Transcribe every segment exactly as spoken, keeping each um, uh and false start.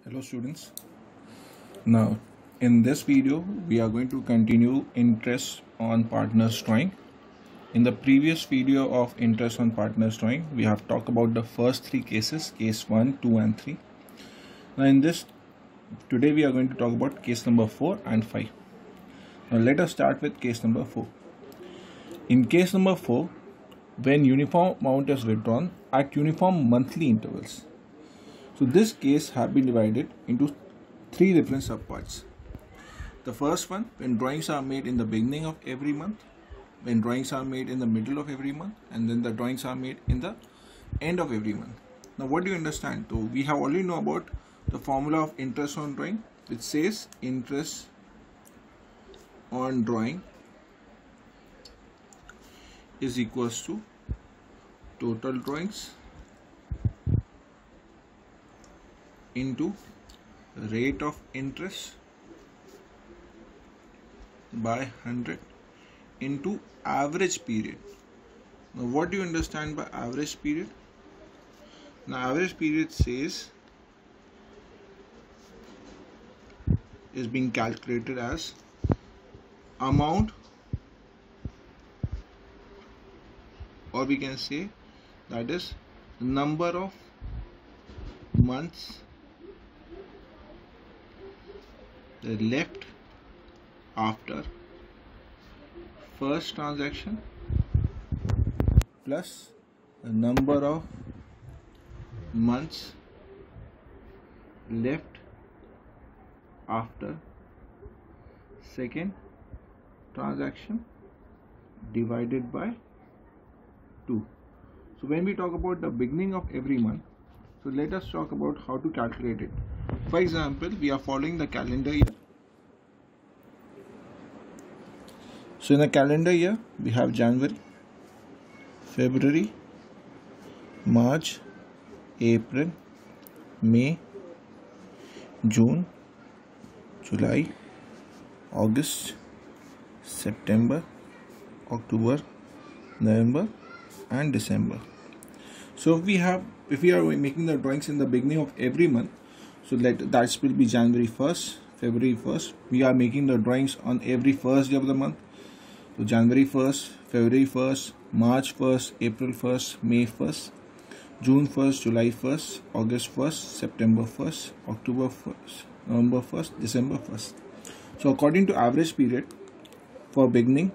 Hello students. Now in this video we are going to continue interest on partners drawing. In the previous video of interest on partners drawing we have talked about the first three cases, case one, two and three. Now in this today we are going to talk about case number four and five. Now let us start with case number four. In case number four, when uniform amount is withdrawn at uniform monthly intervals. So this case have been divided into three different subparts. The first one, when drawings are made in the beginning of every month, when drawings are made in the middle of every month, and then the drawings are made in the end of every month. Now what do you understand? So we have already know about the formula of interest on drawing, which says interest on drawing is equals to total drawings into rate of interest by one hundred into average period. Now what do you understand by average period? Now average period says is being calculated as amount, or we can say that is number of months left after first transaction plus the number of months left after second transaction divided by two. So when we talk about the beginning of every month, so let us talk about how to calculate it. For example, we are following the calendar year. So in the calendar year, we have January, February, March, April, May, June, July, August, September, October, November and December. So if we have if we are making the drawings in the beginning of every month, so let that will be January first, February first. We are making the drawings on every first day of the month. So January first, February first, March first, April first, May first, June first, July first, August first, September first, October first, November first, December first. So according to average period for beginning,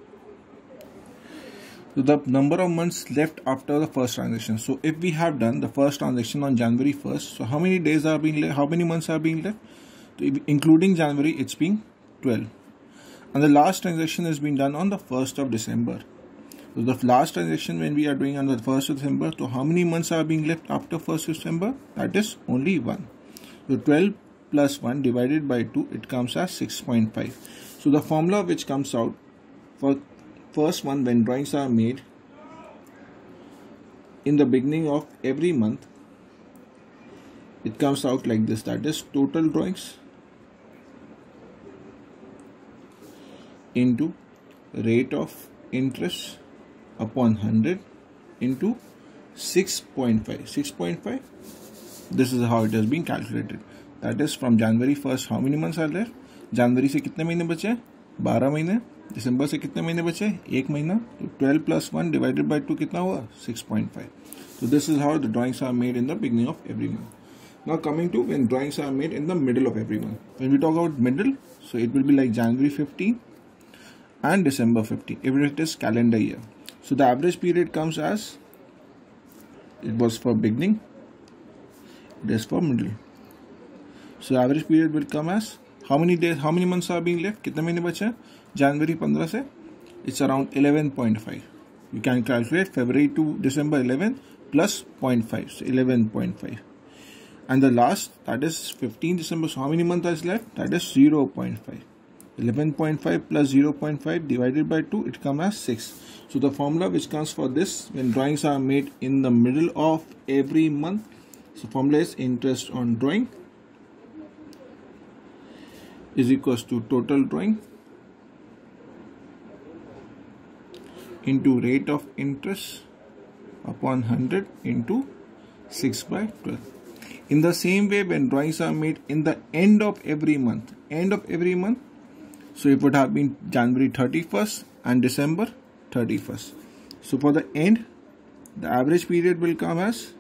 so the number of months left after the first transaction. So if we have done the first transaction on January first, so how many days are being left? How many months are being left? So including January, it's being twelve. And the last transaction has been done on the first of December. So the last transaction when we are doing on the first of December, so how many months are being left after first of December? That is only one. So twelve plus one divided by two, it comes as six point five. So the formula which comes out for first one, when drawings are made in the beginning of every month, it comes out like this, that is total drawings into rate of interest upon one hundred into six point five. six point five, this is how it has been calculated. That is from January first, how many months are left? January से कितने महीने बचे? बारह महीने. दिसंबर से कितने महीने बचे? एक महीना. तो twelve plus one divided by two कितना हुआ? six point five. So this is how the drawings are made in the beginning of every month. Now coming to when drawings are made in the middle of every month. When we talk about middle, so it will be like January fifteenth and December fifteenth if it is calendar year. So the average period comes as, it was for beginning, it is for middle. So average period will come as how many days, how many months are being left? कितने महीने बचे हैं? January fifteen से, it's around eleven point five. You can calculate February to December eleven plus zero point five, so eleven point five. And the last, that is fifteenth December, so how many months is left? That is zero point five. eleven point five plus zero point five divided by two, it comes as six. So the formula which comes for this, when drawings are made in the middle of every month, so formula is interest on drawing is equals to total drawing into rate of interest upon one hundred into six by twelve. In the same way, when drawings are made in the end of every month, end of every month, so it would have been January thirty-first and December thirty-first. So for the end, the average period will come as,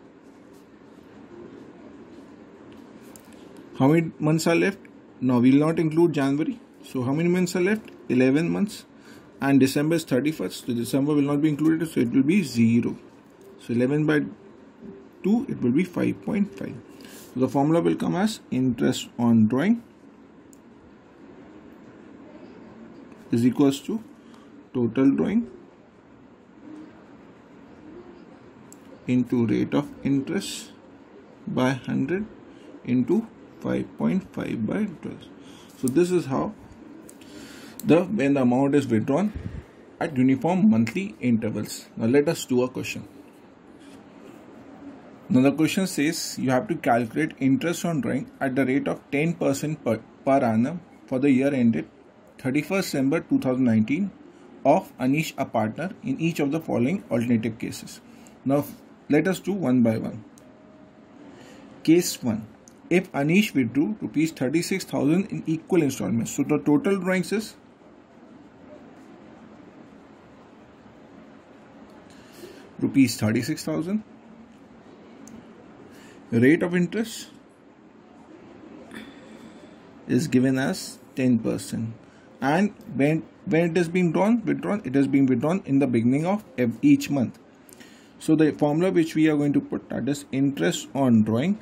how many months are left? Now we will not include January. So how many months are left? eleven months. And December is thirty-first. So December will not be included. So it will be zero. So eleven by two, it will be five point five. So the formula will come as interest on drawing is equals to total drawing into rate of interest by one hundred into five point five by twelve. So this is how the when the amount is withdrawn at uniform monthly intervals. Now let us do a question. Now the question says you have to calculate interest on drawing at the rate of ten percent per, per annum for the year ended thirty-first December two thousand nineteen of Anish, a partner, in each of the following alternative cases. Now let us do one by one. Case one. If Anish withdrew rupees thirty-six thousand in equal installments. So the total drawings is rupees thirty-six thousand. Rate of interest is given as ten percent. And when, when it is being drawn, withdrawn, it is being withdrawn in the beginning of each month. So the formula which we are going to put, that is interest on drawing,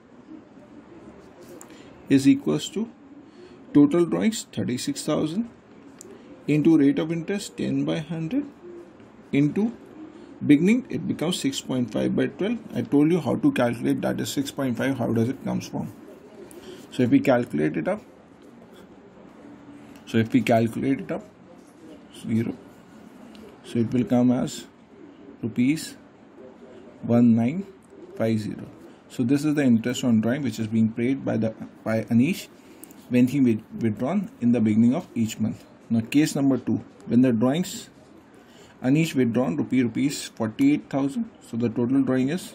is equals to total drawings thirty-six thousand into rate of interest ten by one hundred into beginning, it becomes six point five by twelve. I told you how to calculate, that is six point five, how does it comes from. So if we calculate it up, so if we calculate it up, zero, so it will come as rupees one nine five zero. So this is the interest on drawing which is being paid by the by Anish when he withdrawn in the beginning of each month. Now case number two, when the drawings Anish withdrawn rupee rupees forty-eight thousand. So the total drawing is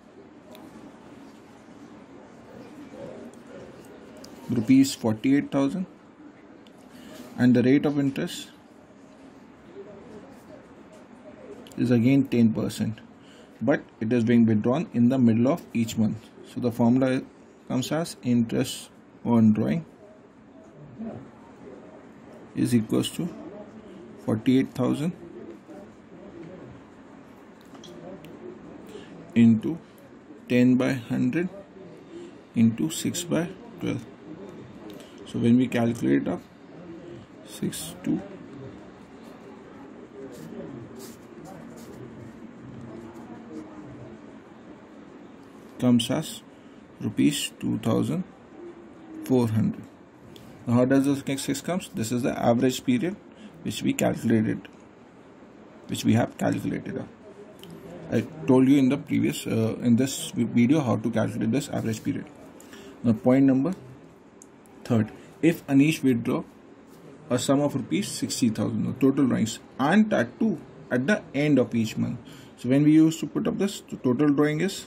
rupees forty-eight thousand, and the rate of interest is again ten percent, but it is being withdrawn in the middle of each month. So the formula comes as interest on drawing is equals to forty-eight thousand into ten by one hundred into six by twelve. So when we calculate up, six two comes as rupees two thousand four hundred. Now how does this next six comes? This is the average period which we calculated, which we have calculated up. I told you in the previous uh, in this video how to calculate this average period. Now point number third, if Anish withdraw a sum of rupees sixty thousand, total drawings, and that too at the end of each month. So when we used to put up this, the total drawing is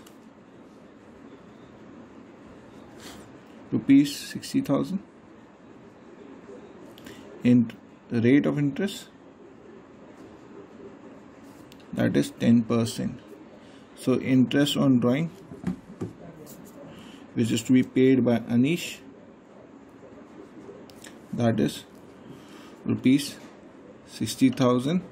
rupees sixty thousand in the rate of interest, that is ten percent. So interest on drawing which is to be paid by Anish, that is rupees sixty thousand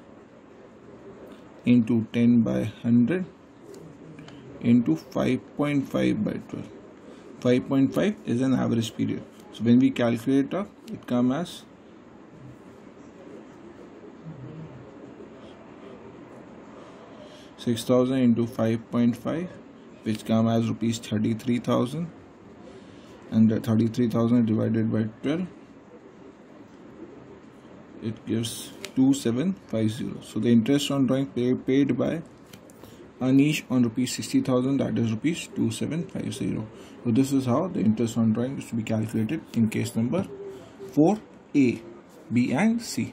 into ten by one hundred into five point five by twelve. five point five is an average period. So when we calculate up, it comes as six thousand into five point five, which comes as rupees thirty-three thousand, and the thirty-three thousand divided by twelve, it gives two seven five zero. So the interest on drawing pay, paid by Anish on rupees sixty thousand, that is rupees two seven five zero. So this is how the interest on drawing is to be calculated in case number four A, B and C.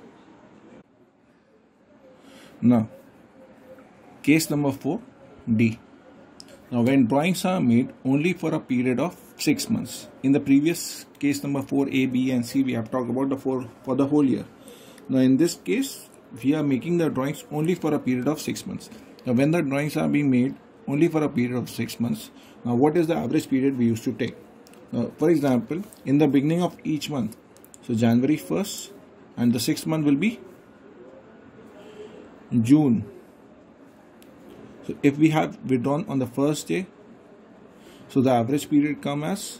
Now case number four D. Now, when drawings are made only for a period of six months, in the previous case number four, A, B, and C, we have talked about the four for the whole year. Now, in this case, we are making the drawings only for a period of six months. Now, when the drawings are being made only for a period of six months, now what is the average period we used to take? Now, for example, in the beginning of each month, so January first, and the sixth month will be June. So if we have withdrawn on the first day, so the average period comes as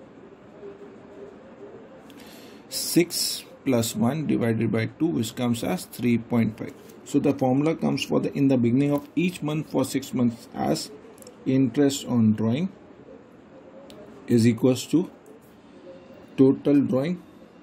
six plus one divided by two, which comes as three point five. So the formula comes for the in the beginning of each month for six months as interest on drawing is equals to total drawing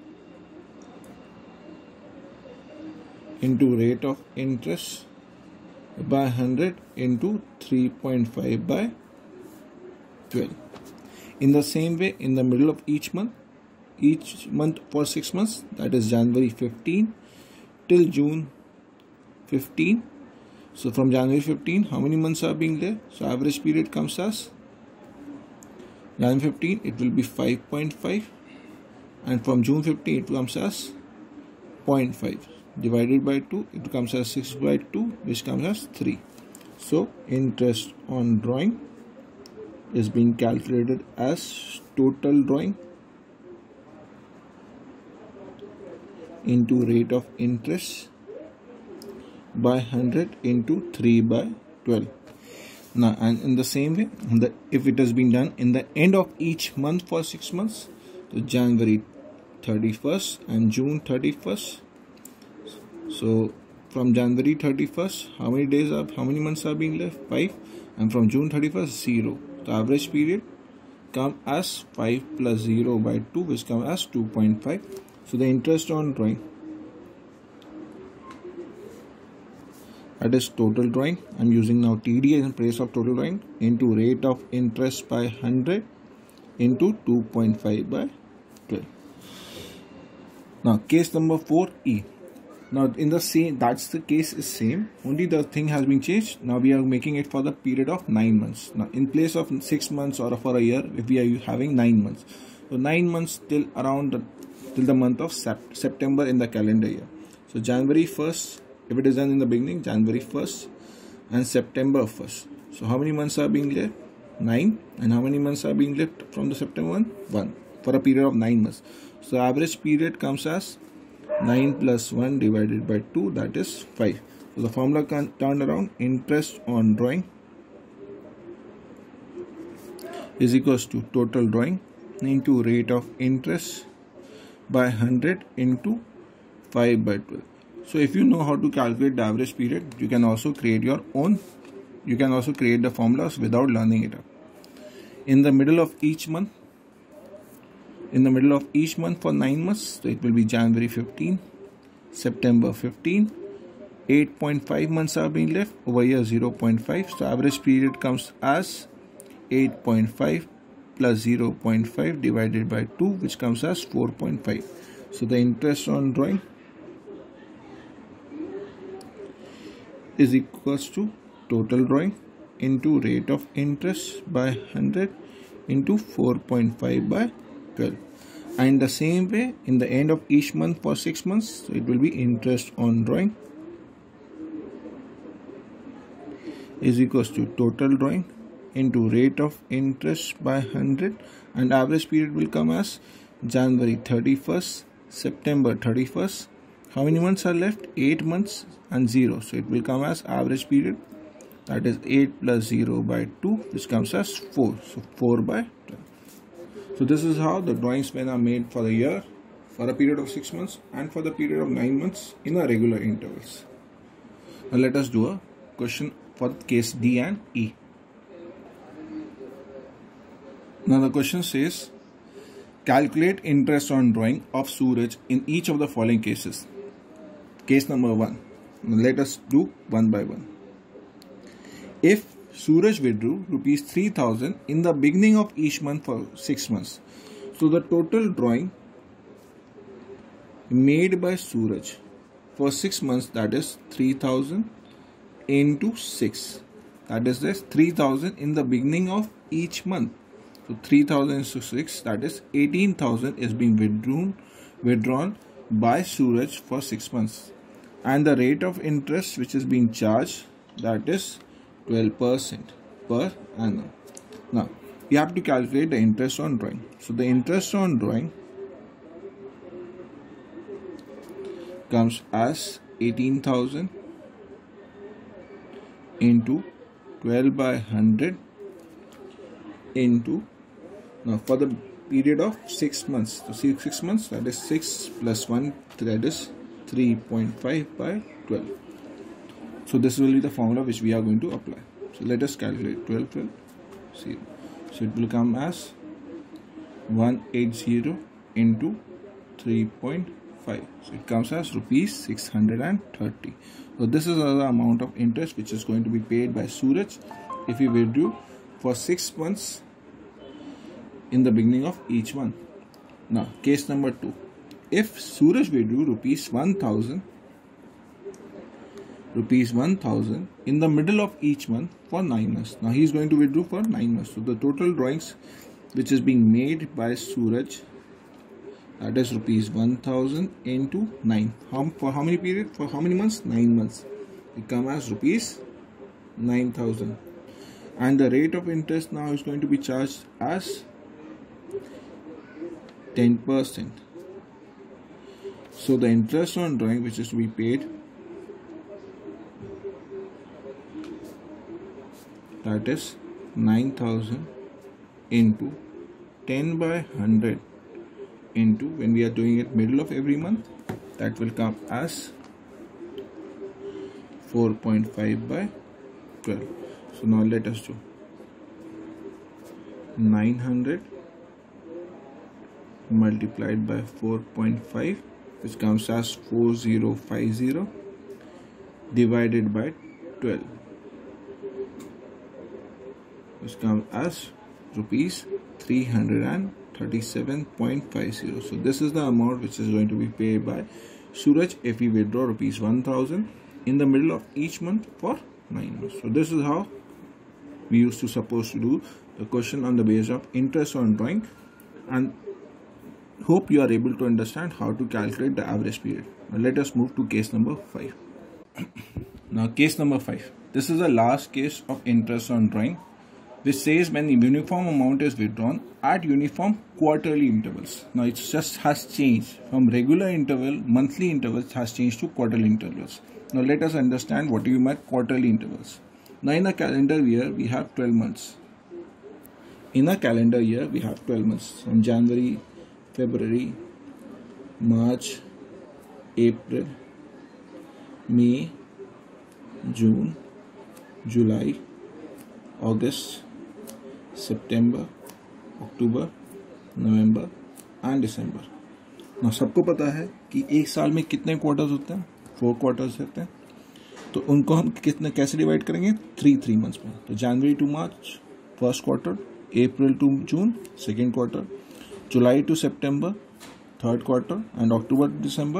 into rate of interest by one hundred into three point five by twelve. In the same way, in the middle of each month, each month for six months, that is January fifteenth till June fifteenth. So from January fifteenth, how many months are being there? So average period comes as January fifteenth, it will be five point five, and from June fifteenth, it comes as zero point five. Divided by two, it comes as six by two, which comes as three. So interest on drawing is being calculated as total drawing into rate of interest by one hundred into three by twelve. Now, and in the same way, the, if it has been done in the end of each month for six months, so January thirty-first and June thirty-first. So from January thirty-first, how many days are, how many months are being left? five. And from June thirty-first, zero. The average period come as five plus zero by two, which comes as two point five. So the interest on drawing, that is total drawing. I'm using now T D in place of total drawing into rate of interest by one hundred into two point five by twelve. Now case number four E. Now in the same, that's the case is same, only the thing has been changed. Now we are making it for the period of nine months. Now in place of six months or for a year, if we are having nine months, so nine months till around the, till the month of sept September in the calendar year. So January first, if it is done in the beginning, January first and September first. So how many months are being left? nine. And how many months are being left from the September one? one. For a period of nine months. So average period comes as nine plus one divided by two, that is five. So the formula can turn around, interest on drawing is equals to total drawing into rate of interest by one hundred into five by twelve. So if you know how to calculate the average period, you can also create your own, you can also create the formulas without learning it up. In the middle of each month, in the middle of each month for nine months, so it will be January fifteenth, September fifteenth, eight point five months are being left, over here zero point five. So average period comes as eight point five plus zero point five divided by two, which comes as four point five. So the interest on drawing is equals to total drawing into rate of interest by one hundred into four point five by twelve. And the same way, in the end of each month for six months, so it will be interest on drawing is equals to total drawing into rate of interest by one hundred, and average period will come as January thirty-first, September thirty-first. How many months are left? eight months and zero. So it will come as average period, that is eight plus zero by two, which comes as four. So four by twelve. So this is how the drawings when are made for the year, for a period of six months and for the period of nine months in a regular intervals. Now let us do a question for case D and E. Now the question says, calculate interest on drawing of Suraj in each of the following cases. Case number one. Now let us do one by one. If Suraj withdrew rupees three thousand in the beginning of each month for six months. So the total drawing made by Suraj for six months, that is three thousand into six. that is this three thousand in the beginning of each month. So three thousand into six, that is eighteen thousand is being withdrawn withdrawn by Suraj for six months, and the rate of interest which is being charged, that is twelve percent per annum. Now you have to calculate the interest on drawing. So the interest on drawing comes as eighteen thousand into twelve by one hundred into, now for the period of six months. So six, six months, that is six plus one, that is three point five by twelve. So this will be the formula which we are going to apply. So let us calculate twelve, twelve, zero. So it will come as one hundred eighty into three point five. So it comes as rupees six hundred thirty. So this is the amount of interest which is going to be paid by Suraj if we withdraw for six months in the beginning of each month. Now case number two. If Suraj withdrew rupees one thousand rupees one thousand in the middle of each month for nine months. Now he is going to withdraw for nine months. So the total drawings which is being made by Suraj, that is rupees one thousand into nine. How, for how many period? For how many months? nine months. It comes as rupees nine thousand. And the rate of interest now is going to be charged as ten percent. So the interest on drawing which is to be paid, that is nine thousand into ten by one hundred into, when we are doing it middle of every month, that will come as four point five by twelve. So now let us do nine hundred multiplied by four point five, which comes as four thousand fifty, divided by twelve, which comes as rupees three hundred thirty-seven point five zero. So this is the amount which is going to be paid by Suraj if we withdraw rupees one thousand in the middle of each month for nine months. So this is how we used to suppose to do the question on the basis of interest on drawing, and hope you are able to understand how to calculate the average period. Now let us move to case number five. Now case number five. This is the last case of interest on drawing, which says when the uniform amount is withdrawn at uniform quarterly intervals. Now it just has changed from regular interval, monthly intervals has changed to quarterly intervals. Now let us understand what you mean quarterly intervals. Now in a calendar year we have twelve months. In a calendar year we have twelve months, from January, February, March, April, May, June, July, August, September, October, November and December. Now सबको पता है कि एक साल में कितने quarters होते हैं? फोर क्वार्टर्स होते हैं. तो उनको हम कितने कैसे डिवाइड करेंगे? थ्री थ्री मंथ्स में. तो January to March first quarter, April to June second quarter, July to September third quarter and October to December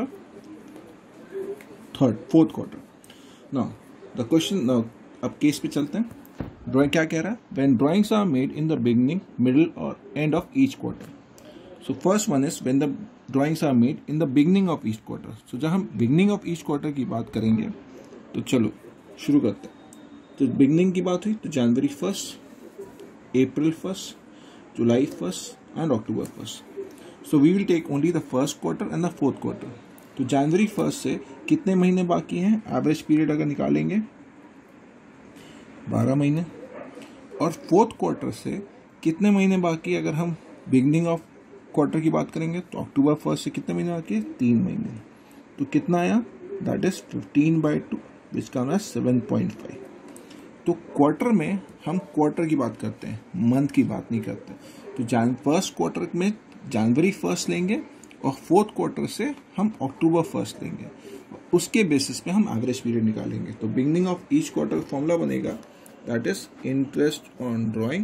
third fourth quarter. Now the question, now अब केस पे चलते हैं. Drawing क्या कह रहा है? When drawings are made in the beginning, middle और end of each quarter. So first one is when the drawings are made in the beginning of each quarter. So जब हम बिगनिंग ऑफ ईच क्वार्टर की बात करेंगे तो चलो शुरू करते हैं. तो बिगनिंग की बात हुई तो January first, April first, July first and October first. So we will take only the first quarter and the fourth quarter. तो जनवरी फर्स्ट से कितने महीने बाकी हैं? एवरेज पीरियड अगर निकालेंगे बारह महीने. और फोर्थ क्वार्टर से कितने महीने बाकी, अगर हम बिगनिंग ऑफ क्वार्टर की बात करेंगे तो अक्टूबर फर्स्ट से कितने महीने बाकी है? तीन महीने. तो कितना आया? That is fifteen by two, which come as seven point five. तो क्वार्टर में हम क्वार्टर की बात करते हैं, मंथ की बात नहीं करते. तो जान फर्स्ट क्वार्टर में जनवरी फर्स्ट लेंगे और फोर्थ क्वार्टर से हम अक्टूबर फर्स्ट लेंगे. उसके बेसिस पे हम एवरेज पीरियड निकालेंगे. तो beginning of each quarter formula बनेगा, that is interest on drawing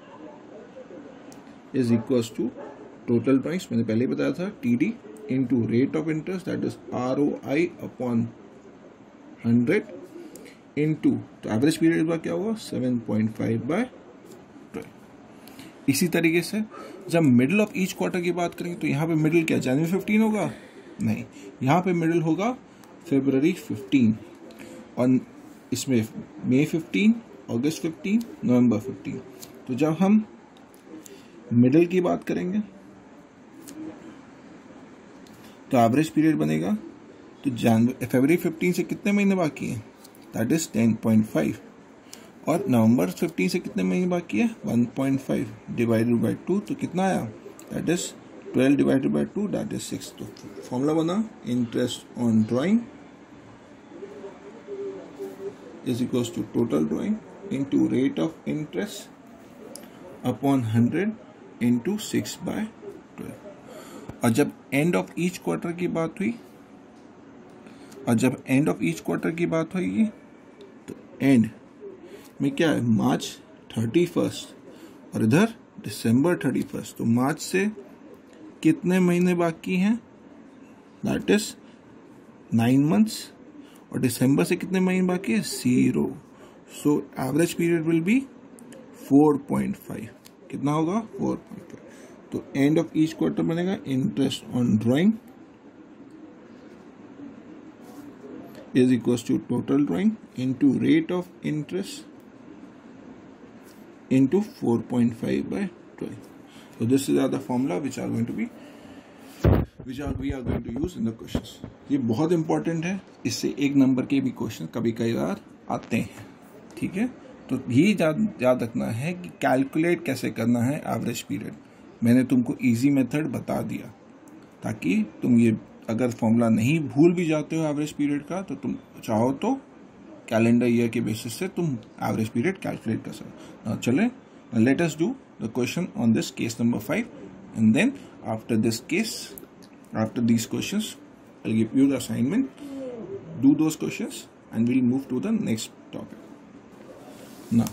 is equals to total drawings, मैंने पहले ही बताया था, T D into rate of interest, that is R O I upon hundred into, तो average period का क्या होगा seven point five by twelve. इसी तरीके से जब मिडिल ऑफ ईच क्वार्टर की बात करेंगे तो यहाँ पे मिडिल क्या जनवरी फिफ्टीन होगा, नहीं, यहाँ पे मिडिल होगा फरवरी फिफ्टीन, और इसमें May fifteen, August fifteen, November fifteen. तो जब हम मिडिल की बात करेंगे तो एवरेज पीरियड बनेगा, तो जनवरी फरवरी फिफ्टीन से कितने महीने बाकी हैं, that is ten point five, और नवंबर फिफ्टीन से कितने महीने बाकी है one point five divided by two, तो कितना आया, that is twelve divided by two, that is six. तो फॉर्मूला बना interest on drawing is equals to total drawing into rate of interest upon hundred into six by twelve. और जब and of each quarter की बात हुई और जब and of each quarter की बात होगी तो एंड में क्या है मार्च थर्टी फर्स्ट और इधर दिसंबर थर्टी फर्स्ट, तो मार्च से कितने महीने बाकी हैं, दैट इज नाइन मंथ्स, और दिसंबर से कितने महीने बाकी है zero. So average period will be four point five, कितना होगा फोर पॉइंट फाइव। तो एंड ऑफ ईच क्वार्टर बनेगा interest on drawing is equals to total drawing into rate of interest into four point five by twelve. So this is the formula which are going to be which are we are going to use in the questions. ये बहुत important है, इससे एक number के भी question कभी कई बार आते हैं, ठीक है। तो ये याद रखना है कि कैलकुलेट कैसे करना है एवरेज पीरियड। मैंने तुमको इजी मेथड बता दिया ताकि तुम ये अगर फॉर्मूला नहीं भूल भी जाते हो एवरेज पीरियड का, तो तुम चाहो तो कैलेंडर ईयर के बेसिस से तुम एवरेज पीरियड कैलकुलेट कर सकते। चले, let us do the question on this case number five, and then after this case, after these questions, I'll give you the assignment, do those questions, and we'll move to the next topic. Now,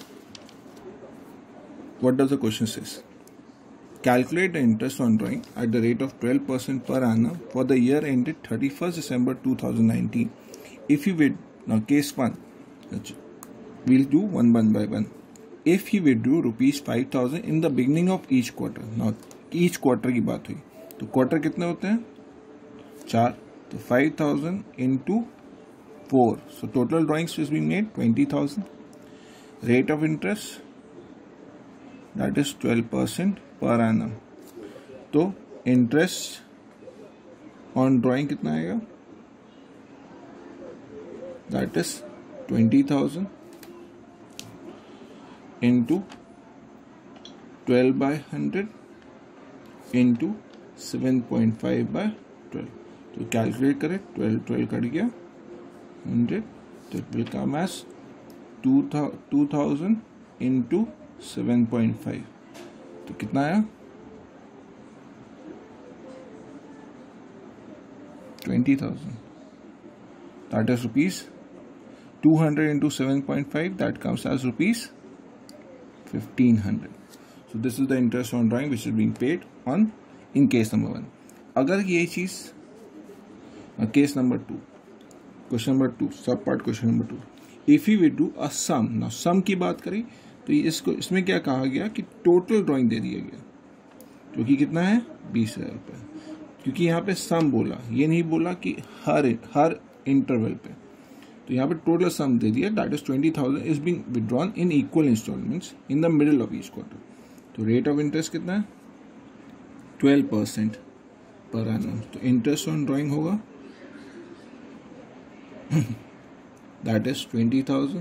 what does the question says? Calculate the interest on drawing at the rate of twelve percent per annum for the year ended thirty-first December two thousand nineteen. If you will, now case one, we'll do one one by one. If he withdrew rupees five thousand in the beginning of each quarter, now each quarter की बात हुई, तो quarter कितने होते हैं चार, तो five thousand into four, so total drawings is being made twenty thousand, rate of interest that is twelve percent per annum, तो interest on drawing कितना आएगा, that is twenty thousand into twelve by hundred into seven point five by twelve. तो calculate करें, twelve twelve cut गया hundred, तो it will come as two thousand into seven point five, तो कितना आया twenty thousand, that is rupees two hundred into seven point five, that comes as rupees fifteen hundred. So this is the interest on drawing which is being paid on in case number one. अगर ये चीज case number two, question number two, sub part question number two, if you will do a sum, ना sum की बात करें तो इसको इसमें क्या कहा गया कि टोटल ड्राइंग दे दिया गया, जो कि कितना है बीस हजार रुपये, क्योंकि यहाँ पे सम बोला, ये नहीं बोला कि हर हर इंटरवल पे, तो यहाँ पे टोटल सम दे दिया, that is twenty thousand is being withdrawn in equal installments in the middle of each quarter. तो रेट ऑफ इंटरेस्ट कितना है ट्वेल्व परसेंट पर एनम, तो इंटरेस्ट ऑन ड्राइंग होगा that is twenty thousand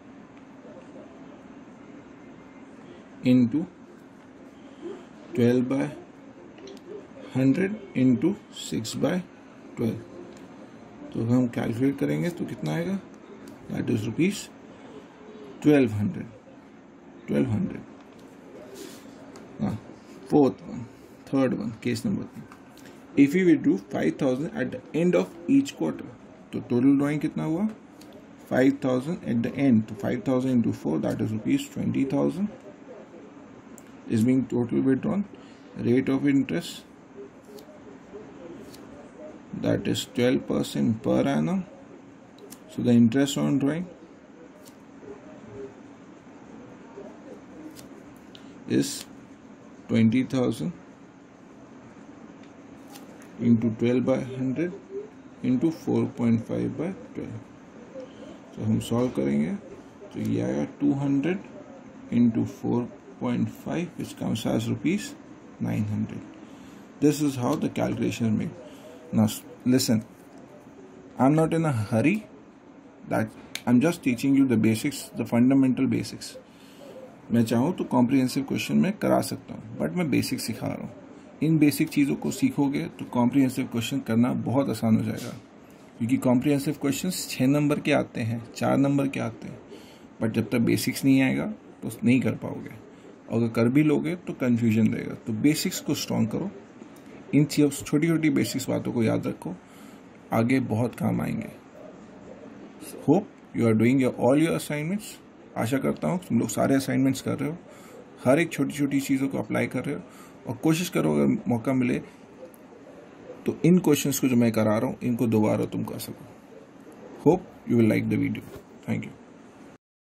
into twelve by hundred into six by twelve, तो हम calculate करेंगे तो कितना आएगा, that is rupees twelve hundred twelve hundred. हाँ, fourth one, third one, case number three, if you withdrew five thousand at the end of each quarter, तो total drawing कितना हुआ five thousand at the end, तो five thousand into four, that is rupees twenty thousand is being total withdrawn, rate of interest that is twelve percent per annum, so the interest on drawing is twenty thousand into twelve by one hundred into four point five by twelve. तो हम solve करेंगे तो ये आएगा two hundred into four point five which comes as rupees nine hundred. This is how the calculation is made. Now listen, I'm not in a hurry, that I'm just teaching you the basics, the fundamental basics. मैं चाहूँ तो comprehensive question में करा सकता हूँ, but मैं basic सिखा रहा हूँ. इन बेसिक चीज़ों को सीखोगे तो कॉम्प्रिहेंसिव क्वेश्चन करना बहुत आसान हो जाएगा, क्योंकि कॉम्प्रिहेंसिव क्वेश्चंस छः नंबर के आते हैं, चार नंबर के आते हैं, बट जब तक बेसिक्स नहीं आएगा तो नहीं कर पाओगे. अगर कर भी लोगे तो कन्फ्यूजन रहेगा. तो बेसिक्स को स्ट्रॉन्ग करो, इन छोटी छोटी बेसिक्स बातों को याद रखो, आगे बहुत काम आएंगे. Hope you are doing your all your assignments. आशा करता हूँ तुम लोग सारे असाइनमेंट्स कर रहे हो, हर एक छोटी छोटी चीज़ों को अप्लाई कर रहे हो, और कोशिश करो अगर मौका मिले तो इन क्वेश्चंस को जो मैं करा रहा हूँ इनको दोबारा तुम कर सको. Hope you will like the video. Thank you.